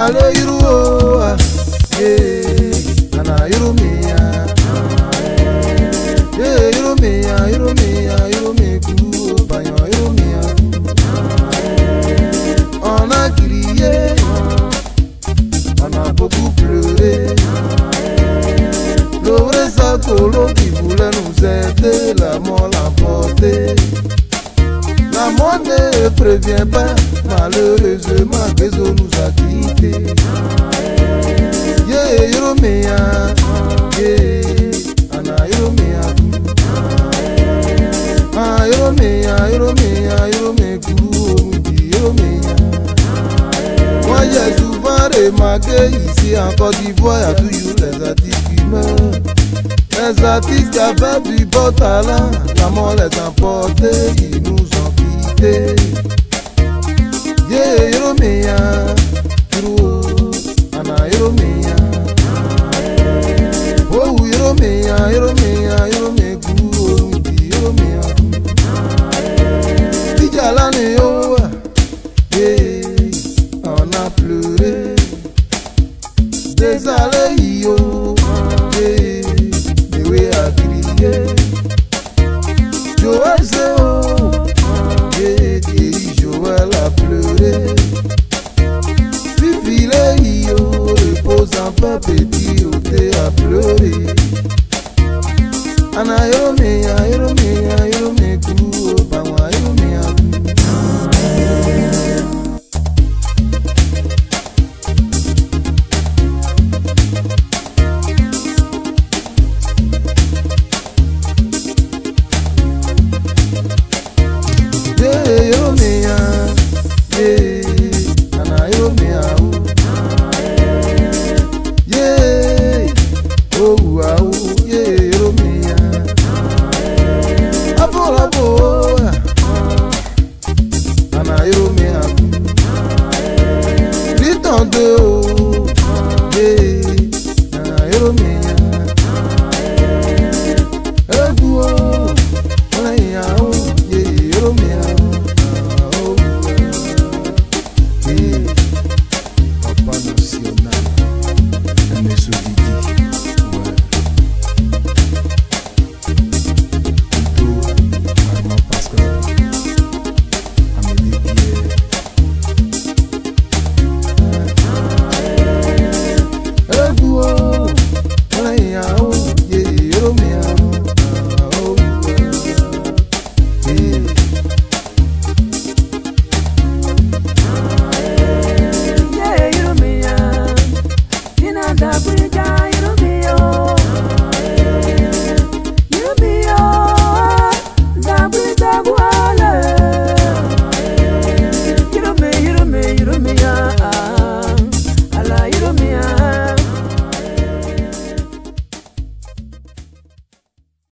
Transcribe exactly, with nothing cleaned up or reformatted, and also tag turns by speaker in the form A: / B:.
A: ale iru o yeah ana iru mi ya yeah iru mi ya iru mi ya iru mi ku bayan iru mi ya on a crié on a beaucoup pleuré le vrai sacolo qui voulait nous aider la mort l'a porté. La mort ne prévient pas, malheureusement, Gézo nous a quittés. Yeah, Yoromea, yeah, Anna Yoromea. Ah, Yoromea, Yoromea, Yoromea, Guru, Yoromea. Moi, j'ai souvent remarqué ici en Côte d'Ivoire, il y a toujours les artistes qui meurent. Les artistes qui avaient du beau talent, la mort les a emportés, ils nous ont quittés. Yeah, Yoromea, Guru, Anna Yoromea. Oh, Yoromea, Yoromea, Yoromea, Guru, Yoromea. Tijalane, oh, yeah, on a pleuré. Désolé, yo, yeah. A crier Joël Zéo et Thierry Joël a pleuré Fifi Léo repose en paix petit ôté a pleuré Ana Yoromea Yoromea Yoromea Guru Bawa Yoromea Yoromea, yeah, Anna Yoromea, yeah, oh, oh, yeah, Yoromea, abo, abo, Anna Yoromea, vite en deux, yeah, Anna Yoromea, abo, oh, yeah, Yoromea.
B: Da